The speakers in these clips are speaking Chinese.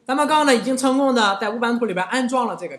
咱们刚刚呢已经成功的在无版图里边安装了这个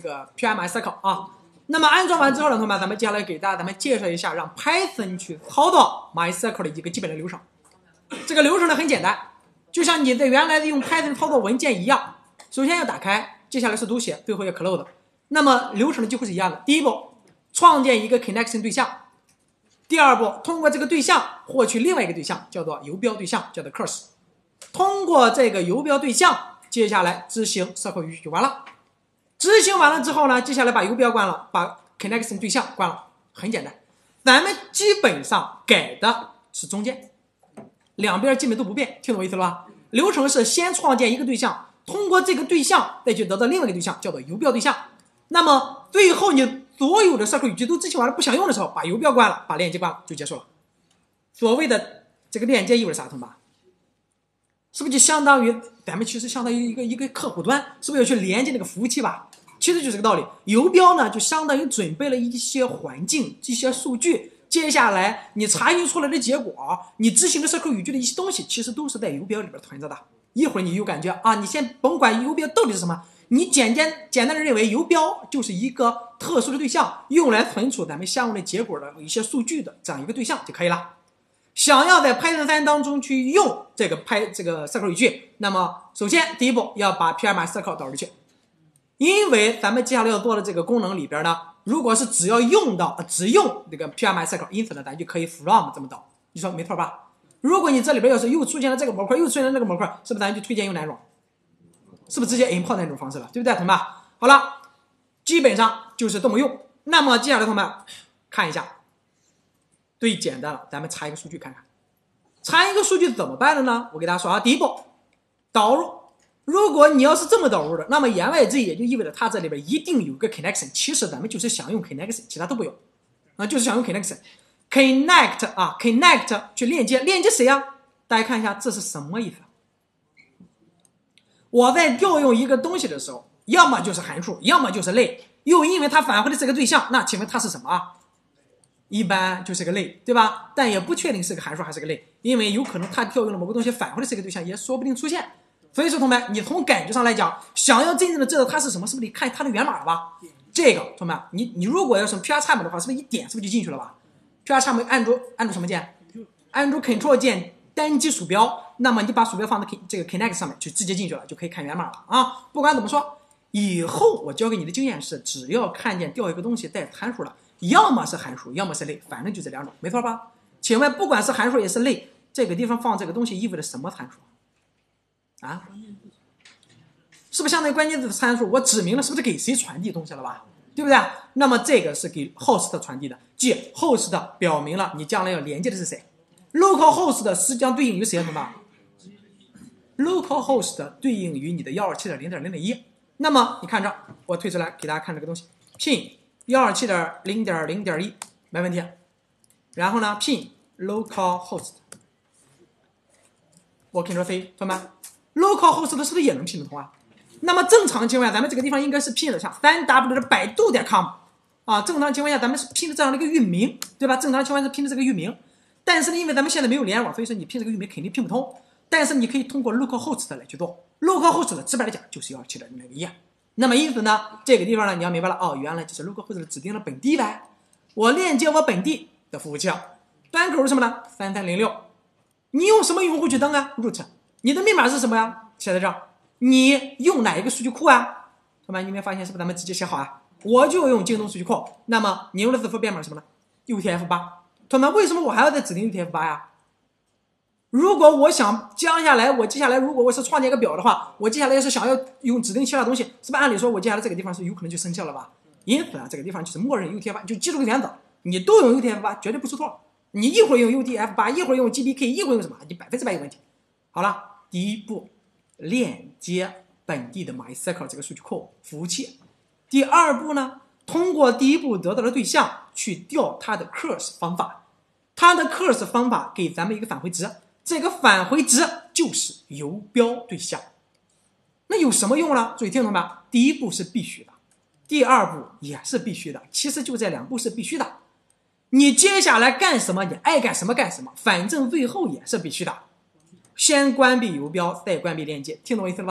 PMySQL 啊。那么安装完之后呢，同学们，咱们接下来给大家介绍一下让 Python 去操作 MySQL 的一个基本的流程。这个流程呢很简单，就像你在原来的用 Python 操作文件一样，首先要打开，接下来是读写，最后要 close。那么流程呢几乎是一样的。第一步，创建一个 connection 对象。第二步，通过这个对象获取另外一个对象，叫做游标对象，叫做 cursor。通过这个游标对象，接下来执行 SQL 语句就完了。执行完了之后呢，接下来把游标关了，把 connection 对象关了，很简单。咱们基本上改的是中间，两边基本都不变，听懂我意思了吧？流程是先创建一个对象，通过这个对象再去得到另外一个对象，叫做游标对象。那么最后你所有的 SQL 语句都执行完了，不想用的时候，把游标关了，把链接关了，就结束了。所谓的这个链接意味着啥？同学们，是不是就相当于咱们其实相当于一个客户端，是不是要去连接那个服务器吧？其实就是这个道理。游标呢，就相当于准备了一些环境、一些数据，接下来你查询出来的结果，你执行的 SQL 语句的一些东西，其实都是在游标里边存着的。一会儿你有感觉啊，你先甭管游标到底是什么，你简单的认为游标就是一个特殊的对象，用来存储咱们相应的结果的一些数据的这样一个对象就可以了。想要在 Python 3当中去用这个 SQL 语句，那么首先第一步要把 PMySQL 导入去，因为咱们接下来要做的这个功能里边呢，如果是只用这个 PMySQL， 因此呢咱就可以 from 这么导，你说没错吧？如果你这里边要是又出现了这个模块，又出现了那个模块，是不是咱就推荐用哪种？是不是直接 import 那种方式了，对不对，同学们？好了，基本上就是这么用。那么接下来同学们看一下，最简单了，咱们查一个数据看看。查一个数据怎么办的呢？我给大家说啊，第一步，导入。如果你要是这么导入的，那么言外之意也就意味着它这里边一定有个 connection。其实咱们就是想用 connection， 其他都不用啊，就是想用 connection。connect 啊 ，connect 去链接谁啊？大家看一下这是什么意思？我在调用一个东西的时候，要么就是函数，要么就是类，又因为它返回的是个对象，那请问它是什么啊？一般就是个类，对吧？但也不确定是个函数还是个类，因为有可能它调用了某个东西返回的是个对象，也说不定出现。所以说同学们，你从感觉上来讲，想要真正的知道它是什么，是不是得看它的源码了吧？这个同学们，你如果要是 PR 叉的话，是不是一点是不是就进去了吧？PR 叉按住什么键？按住 Ctrl 键单击鼠标，那么你把鼠标放在这个 Connect 上面，就直接进去了，就可以看源码了啊！不管怎么说，以后我教给你的经验是，只要看见调一个东西带函数了，要么是函数，要么是类，反正就这两种，没错吧？请问，不管是函数也是类，这个地方放这个东西意味着什么函数啊？是不是相当于关键字的参数？我指明了是不是给谁传递东西了吧？对不对？那么这个是给 host 传递的，即 host 表明了你将来要连接的是谁。local host 实际上对应于谁什么 ？local host 对应于你的 127.0.0.1。那么你看这，我推出来给大家看这个东西 ，pin 127.0.0.1没问题。然后呢 ，pin local host， 我 Ctrl C， 同学们 ，local host 是不是也能 pin 得通啊？那么正常情况下，咱们这个地方应该是 pin 的像 3w 的百度.com 啊，正常情况下咱们是 pin 的这样的一个域名，对吧？正常情况下是 pin 的这个域名。但是呢，因为咱们现在没有联网，所以说你拼这个域名肯定拼不通。但是你可以通过 localhost 来去做 ，localhost 直白的讲就是127.0.1。那么因此呢，这个地方呢，你要明白了哦，原来就是 localhost 指定了本地呗。我链接我本地的服务器，端口是什么呢？3306。你用什么用户去登啊 ？root。你的密码是什么呀？写在这儿。你用哪一个数据库啊？同学们，你有没有发现是不是咱们直接写好啊？我就用京东数据库。那么你用的字符编码是什么呢 ？UTF-8。同学们，为什么我还要再指定 UTF-8 呀？如果我想接下来如果我是创建一个表的话，我接下来要是想要用指定其他东西，是不是按理说我接下来这个地方是有可能就生效了吧？因此啊，这个地方就是默认 UTF-8， 就记住个原则，你都用 UTF-8 绝对不出错。你一会儿用 UTF-8， 一会儿用 GPK， 一会儿用什么，你100%有问题。好了，第一步，链接本地的 MySQL 这个数据库服务器。第二步呢？通过第一步得到的对象去调它的 curse 方法，它的 curse 方法给咱们一个返回值，这个返回值就是游标对象。那有什么用呢？注意听懂吧，第一步是必须的，第二步也是必须的，其实就这两步是必须的。你接下来干什么，你爱干什么干什么，反正最后也是必须的。先关闭游标，再关闭链接，听懂我意思了吧？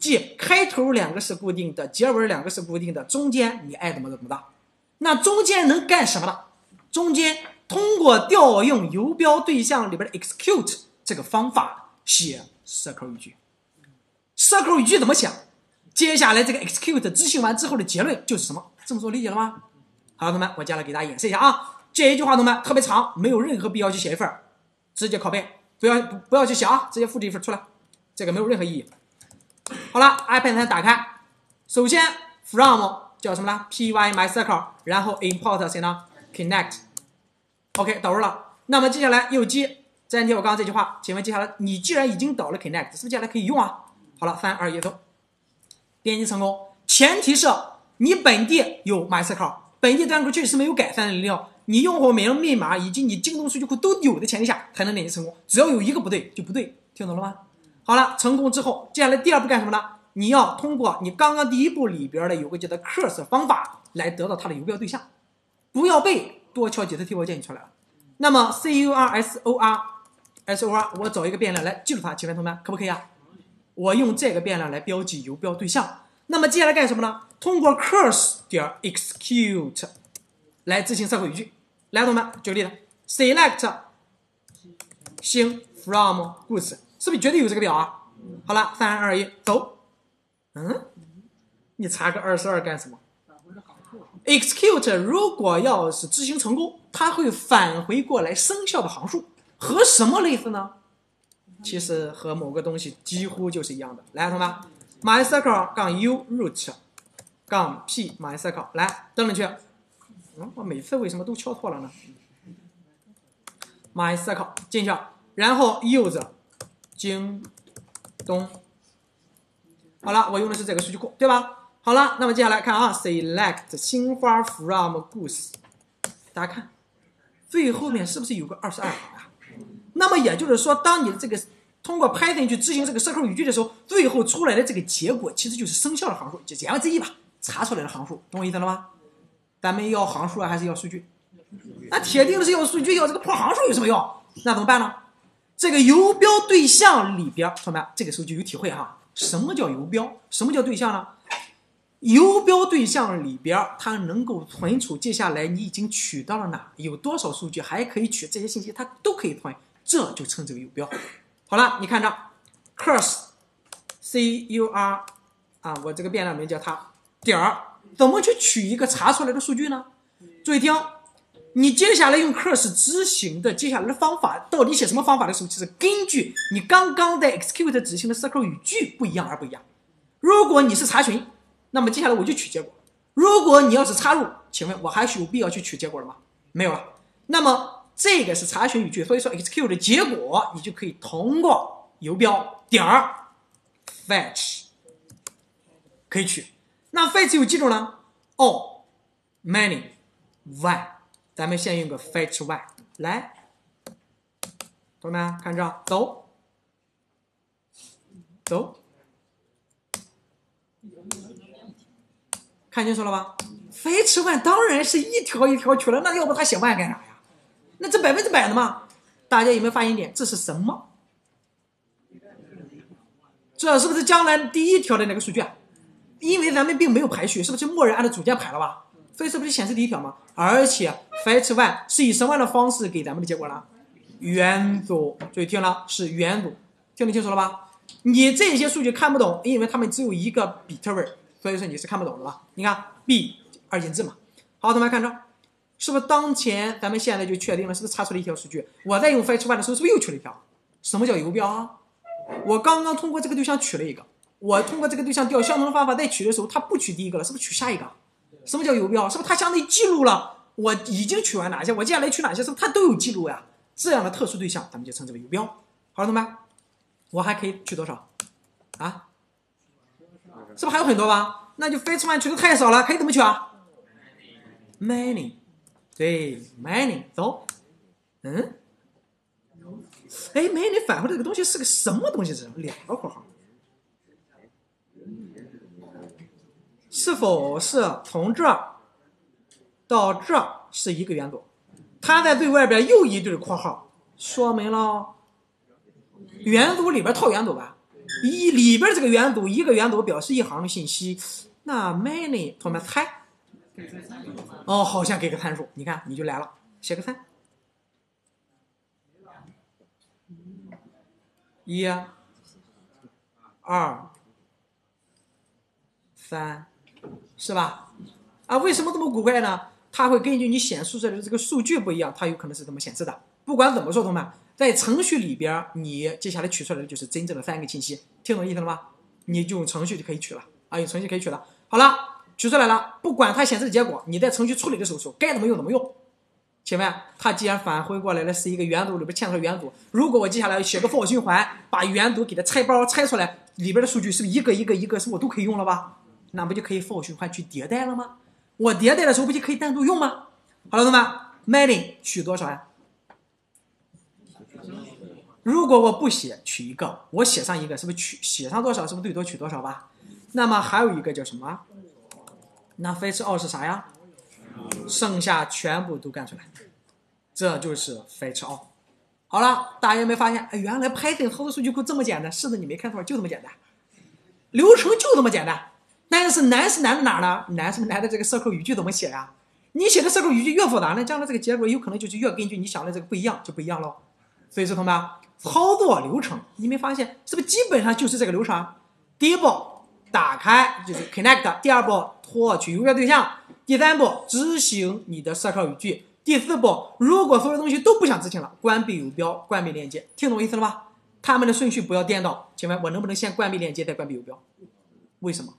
即开头两个是固定的，结尾两个是固定的，中间你爱怎么怎么的。那中间能干什么呢？中间通过调用游标对象里边的 execute 这个方法写 circle 语句。circle 语句怎么想？接下来这个 execute 执行完之后的结论就是什么？这么说理解了吗？好，同学们，我接下来给大家演示一下啊。这一句话同学们特别长，没有任何必要去写一份，直接拷贝，不要去写啊，直接复制一份出来，这个没有任何意义。好了 ，iPad 上打开，首先 from 叫什么呢 ？py mycircle， 然后 import 谁呢 ？connect。OK， 导入了。那么接下来右击，再按照我刚刚这句话，请问接下来你既然已经导了 connect， 是不是接下来可以用啊？好了，3、2、1，走，编辑成功。前提是你本地有 mycircle， 本地单个确实没有改3006，你用户名、密码以及你京东数据库都有的前提下才能编辑成功。只要有一个不对就不对，听懂了吗？好了，成功之后，接下来第二步干什么呢？你要通过你刚刚第一步里边的有个叫做 curse 方法来得到它的游标对象，不要背，多敲几次题我建议出来了。那么 cursor， 我找一个变量来记住它，请问同学们可不可以啊？我用这个变量来标记游标对象。那么接下来干什么呢？通过 curse 点 execute 来执行circle语句。来，同学们举个例子 ，select 星 from goods， 是不是绝对有这个表啊？好了，3、2、1，走。你查个22干什么 ？execute 如果要是执行成功，它会返回过来生效的行数，和什么类似呢？其实和某个东西几乎就是一样的。来，同学们 ，mycircle 杠 u root 杠 p mycircle， 来登进去。我每次为什么都敲错了呢 ？mycircle 进去，然后 use 京东。好了，我用的是这个数据库，对吧？好了，那么接下来看啊 ，select 星花 from goose， 大家看，最后面是不是有个22行啊？那么也就是说，当你的这个通过 Python 去执行这个 circle 语句的时候，最后出来的这个结果其实就是生效的行数，就言外之意吧，查出来的行数，懂我意思了吗？咱们要行数还是要数据？那铁定是要数据，要这个破行数有什么用？那怎么办呢？这个游标对象里边，同学们，这个时候就有体会哈。什么叫游标？什么叫对象呢？游标对象里边，它能够存储接下来你已经取到了哪，有多少数据，还可以取这些信息，它都可以存，这就称之为游标。好了，你看着 curse cur 啊，我这个变量名叫它点儿，怎么去取一个查出来的数据呢？注意听，你接下来用 curse 执行的接下来的方法，到底写什么方法的时候，就是根据你刚刚在 execute 执行的 circle 语句不一样而不一样。如果你是查询，那么接下来我就取结果；如果你要是插入，请问我还是有必要去取结果了吗？没有了。那么这个是查询语句，所以说 execute 的结果你就可以通过游标点儿 fetch 可以取。那 fetch 有几种呢？ all many one， 咱们先用个 fetch one 来，同学们看着，走走，看清楚了吧？ fetch one 当然是一条一条取了，那要不他写 one 干啥呀？那这100%的嘛。大家有没有发现一点？这是什么？这是不是将来第一条的那个数据啊？因为咱们并没有排序，是不是默认按照组件排了吧？所以是不是显示第一条嘛？而且 fetch one 是以什么样的方式给咱们的结果呢？元组，注意听了，是元组，听得清楚了吧？你这些数据看不懂，因为它们只有一个比特位，所以说你是看不懂的吧？你看 b 二进制嘛。好，同学们看着，是不是当前咱们现在就确定了，是不是查出了一条数据？我在用 fetch one 的时候，是不是又取了一条？什么叫游标啊？我刚刚通过这个对象取了一个，我通过这个对象调相同的方法再取的时候，它不取第一个了，是不是取下一个？什么叫游标？是不是它相当于记录了我已经取完哪些，我接下来取哪些，是不是它都有记录呀？这样的特殊对象，咱们就称之为游标。好了，同学们，我还可以取多少啊？是不是还有很多吧？那就 fetch one 取的太少了，可以怎么取啊 ？many， 对 ，many， 走，哎 ，many 返回这个东西是个什么东西？这两个括号，是否是从这儿到这儿是一个元组？它在最外边又一对括号，说明了元组里边套元组吧？ 里边这个元组一个元组表示一行的信息，那 many 同学们猜？哦，好像给个参数，你看你就来了，写个3。1、2、3，是吧？啊，为什么这么古怪呢？它会根据你显示出来的这个数据不一样，它有可能是这么显示的。不管怎么说，同学们，在程序里边，你接下来取出来的就是真正的3个信息，听懂意思了吗？你就用程序就可以取了啊，用程序可以取了。好了，取出来了，不管它显示的结果，你在程序处理的时候该怎么用怎么用。请问，它既然返回过来的是一个元组里边嵌出来元组，如果我接下来写个 for 循环，把元组给它拆包拆出来，里边的数据是不是一个一个一个，是不是我都可以用了吧？那不就可以 for 循环去迭代了吗？我迭代的时候不就可以单独用吗？好了，同学们 ，many 取多少呀？如果我不写取一个，我写上一个，是不是写上多少，是不是最多取多少吧？那么还有一个叫什么？那 fetch all 是啥呀？剩下全部都干出来，这就是 fetch all。好了，大家有没有发现？原来 Python 操作数据库这么简单？是的，你没看错，就这么简单，流程就这么简单。但是难是难在哪儿呢？难是难在这个 circle 语句怎么写呀？你写的 circle 语句越复杂呢，将来这个结果有可能就是越根据你想的这个不一样，就不一样喽。所以说，同学们，操作流程你没发现是不是基本上就是这个流程？第一步打开就是 connect， 第二步获取邮件对象，第三步执行你的 circle 语句，第四步如果所有东西都不想执行了，关闭游标，关闭链接。听懂意思了吗？他们的顺序不要颠倒。请问我能不能先关闭链接再关闭游标？为什么？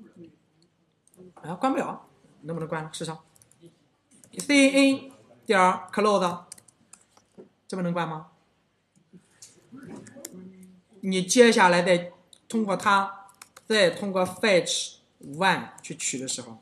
关不了，能不能关了？试试 cin 点 close， 这不能关吗？你接下来再通过它，再通过 fetch one 去取的时候，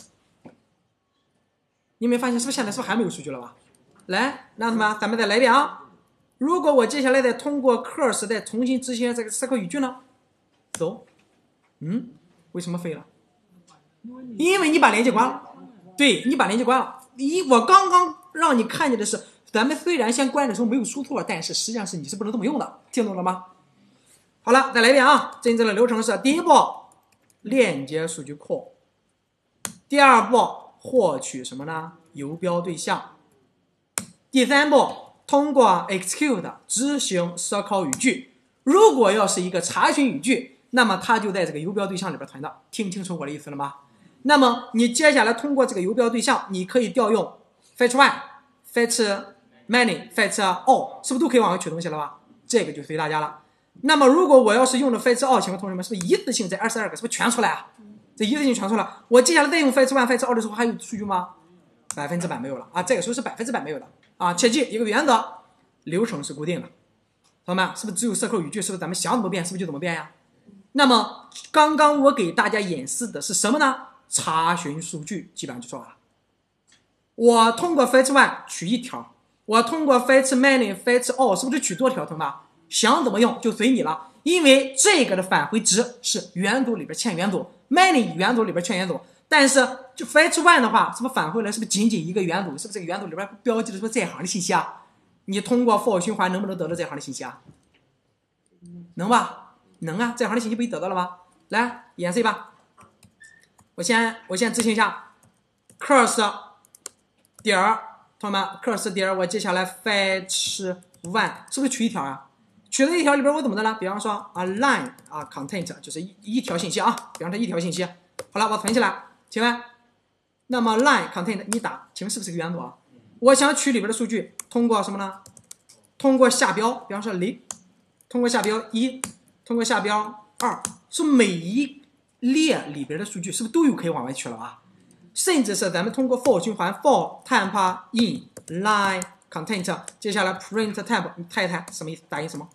你有没有发现是不是现在是不是还没有数据了吧？来，那什么，咱们再来一遍啊！如果我接下来再通过 curse 再重新执行这个 circle 语句呢？走，为什么废了？因为你把连接关了。对，你把连接关了。我刚刚让你看见的是，咱们虽然先关的时候没有出错，但是实际上是你是不能这么用的，听懂了吗？好了，再来一遍啊！真正的流程是：第一步，链接数据库；第二步，获取什么呢？游标对象；第三步，通过 execute 执行 circle 语句。如果要是一个查询语句，那么它就在这个游标对象里边存的。听清楚我的意思了吗？那么你接下来通过这个游标对象，你可以调用 fetch one、fetch many、fetch all， 是不是都可以往回取东西了吧？这个就随大家了。那么如果我要是用的 fetch all， 请问同学们，是不是一次性这22个是不是全出来啊？这一次性全出来，我接下来再用 fetch one、fetch all 的时候还有数据吗？100%没有了啊！这个时候是100%没有的啊！切记一个原则，流程是固定的，同学们是不是只有circle语句？是不是咱们想怎么变是不是就怎么变呀？那么刚刚我给大家演示的是什么呢？查询数据，基本上就做完了。我通过 fetch one 取一条，我通过 fetch many、fetch all 是不是就取多条？同学们想怎么用就随你了，因为这个的返回值是元组里边嵌元组 ，many 元组里边嵌元组，但是就 fetch one 的话，是不是返回来是不是仅仅一个元组？是不是这个元组里边标记的是不是这行的信息啊？你通过 for 循环能不能得到这行的信息啊？能吧？能啊，这行的信息不就得到了吗？来演示吧。我先执行一下 curse 点同学们 curse 点，我接下来 fetch one 是不是取一条啊？取了一条里边我怎么的呢？比方说line content 就是一条信息啊，比方说一条信息。好了，我存起来。请问，那么 line content 你打，请问是不是个元组啊？我想取里边的数据，通过什么呢？通过下标，比方说0，通过下标1，通过下标2，是每一列里边的数据是不是都有可以往外取了啊？甚至是咱们通过 for 循环 for temp in line content， 接下来 print temp， 你看一看什么意思？打印什么？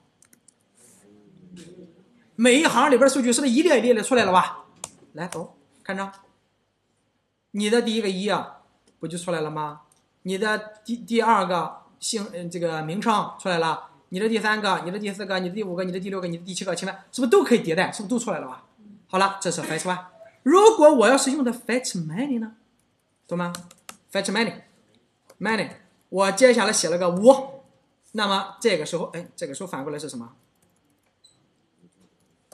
每一行里边的数据是不是一列一列的出来了吧？来走，看着，你的第一个1啊，不就出来了吗？你的第二个这个名称出来了，你的第3个，你的第4个，你的第5个，你的第6个，你的第7个，请问是不是都可以迭代？是不是都出来了吧？好了，这是 fetch one。如果我要是用的 fetch many 呢？懂吗 ？fetch many，我接下来写了个5，那么这个时候，这个时候反过来是什么？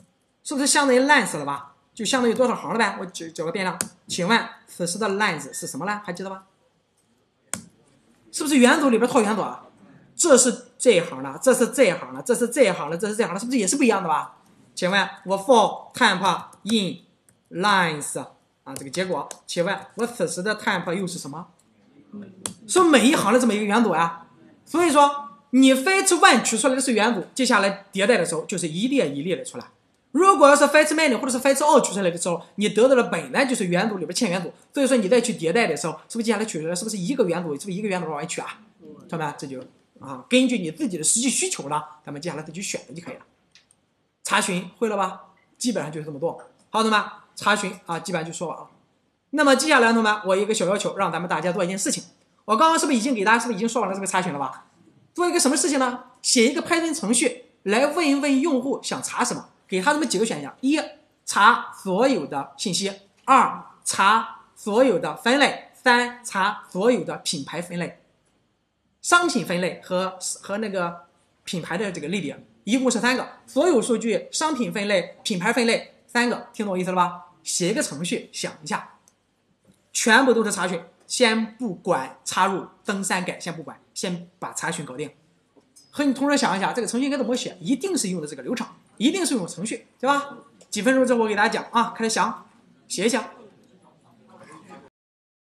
是不是相当于 length 了吧？就相当于多少行了呗？我找个变量，请问此时的 length 是什么呢？还记得吧？是不是元组里边套元组啊？这是这一行的，这是这一行的，这是这一行的，这是这一行的，是不是也是不一样的吧？请问我 for temp in length 啊，这个结果，请问我此时的 temp 又是什么？是每一行的这么一个元组啊。所以说你 fetch one 取出来的是元组，接下来迭代的时候就是一列一列的出来。如果要是 fetch many 或者是 fetch all 取出来的时候，你得到的本来就是元组里边欠元组，所以说你再去迭代的时候，是不是接下来取出来是不是一个元组，是不是一个元组往外取啊？知道吗？这就根据你自己的实际需求呢，咱们接下来再去选择就可以了。查询会了吧？基本上就是这么多。好，同学们，查询基本上就说完了。那么接下来，同学们，我有一个小要求，让咱们大家做一件事情。我刚刚是不是已经给大家说完了这个查询了吧？做一个什么事情呢？写一个 Python 程序来问一问用户想查什么，给他这么几个选项：一、查所有的信息；二、查所有的分类；三、查所有的品牌分类。商品分类和那个品牌的这个类别，一共是3个，所有数据、商品分类、品牌分类3个，听懂我意思了吧？写一个程序，想一下，全部都是查询，先不管插入、登删改，先不管，先把查询搞定。和你同时想一下，这个程序应该怎么写？一定是用的这个流程，一定是用程序，对吧？几分钟之后我给大家讲啊，开始想，写一想。